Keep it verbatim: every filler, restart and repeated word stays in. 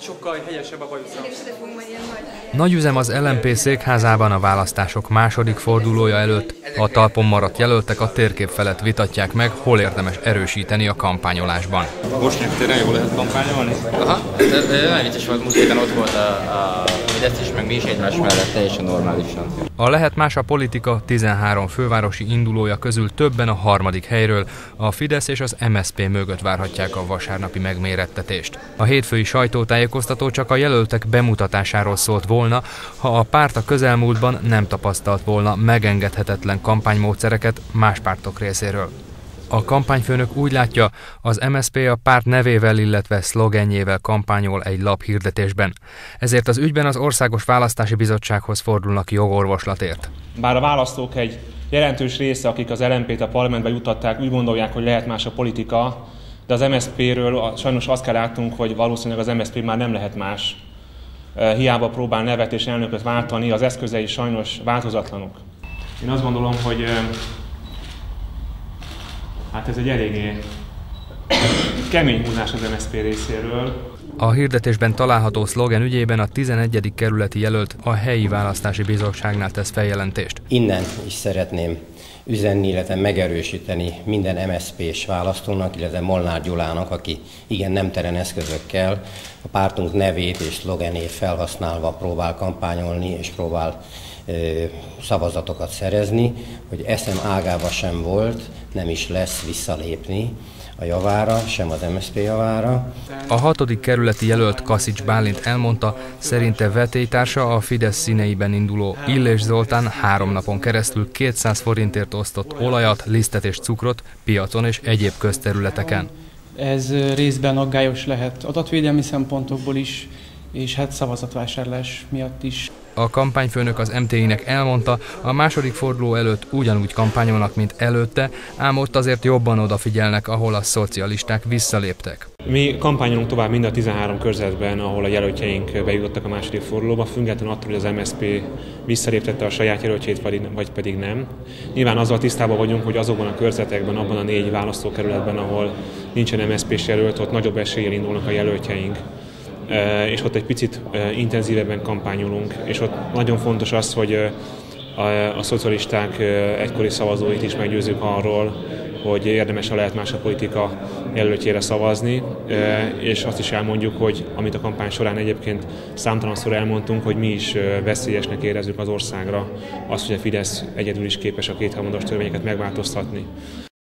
Sokkal helyesebb a bajusza. Nagyüzem az el em pé székházában a választások második fordulója előtt. A talpon maradt jelöltek a térkép felett vitatják meg, hol érdemes erősíteni a kampányolásban. Bosnyák téren jól lehet kampányolni? Aha, ez nagyon vicces volt, múlt héten ott volt a, a Fidesz is, meg mi is egymás mellett teljesen normálisan. A Lehet más a politika tizenhárom fővárosi indulója közül többen a harmadik helyről, a Fidesz és az em es zé pé mögött várhatják a vasárnapi megmérettetést. A hétfői sajtótájékoztató csak a jelöltek bemutatásáról szólt volna, ha a párt a közelmúltban nem tapasztalt volna megengedhetetlen kampánymódszereket más pártok részéről. A kampányfőnök úgy látja, az em es zé pé a párt nevével, illetve szlogenjével kampányol egy laphirdetésben. Ezért az ügyben az Országos Választási Bizottsághoz fordulnak jogorvoslatért. Bár a választók egy jelentős része, akik az el em pét a parlamentbe juttatták, úgy gondolják, hogy lehet más a politika, de az em es zé péről sajnos azt kell látnunk, hogy valószínűleg az em es zé pé már nem lehet más. Hiába próbál nevet és elnököt váltani, az eszközei sajnos változatlanok. Én azt gondolom, hogy hát ez egy eléggé kemény húzás az em es zé pé részéről. A hirdetésben található szlogen ügyében a tizenegyedik kerületi jelölt a helyi választási bizottságnál tesz feljelentést. Innen is szeretném üzenni, illetve megerősíteni minden em es zé pés választónak, illetve Molnár Gyulának, aki igen nemtelen eszközökkel a pártunk nevét és szlogenét felhasználva próbál kampányolni és próbál ö, szavazatokat szerezni, hogy eszem ágába sem volt, nem is lesz visszalépni a javára, sem az em es zé pé javára. A hatodik kerületi jelölt Kaszics Bálint elmondta, szerinte vetélytársa a Fidesz színeiben induló Illés Zoltán három napon keresztül kétszáz forintért osztott olajat, lisztet és cukrot piacon és egyéb közterületeken. Ez részben aggályos lehet adatvédelmi szempontokból is, és hát szavazatvásárlás miatt is. A kampányfőnök az em té i-nek elmondta, a második forduló előtt ugyanúgy kampányolnak, mint előtte, ám ott azért jobban odafigyelnek, ahol a szocialisták visszaléptek. Mi kampányolunk tovább mind a tizenhárom körzetben, ahol a jelöltjeink bejutottak a második fordulóba, függetlenül attól, hogy az em es zé pé visszaléptette a saját jelöltjét, vagy pedig nem. Nyilván azzal tisztában vagyunk, hogy azokban a körzetekben, abban a négy választókerületben, ahol nincsen em es zé pés jelölt, ott nagyobb eséllyel indulnak a jelöltjeink. És ott egy picit intenzívebben kampányolunk, és ott nagyon fontos az, hogy a, a szocialisták egykori szavazóit is meggyőzzük arról, hogy érdemes a Lehet más a politika jelöltjére szavazni, és azt is elmondjuk, hogy amit a kampány során egyébként számtalanszor elmondtunk, hogy mi is veszélyesnek érezzük az országra, azt, hogy a Fidesz egyedül is képes a kétharmados törvényeket megváltoztatni.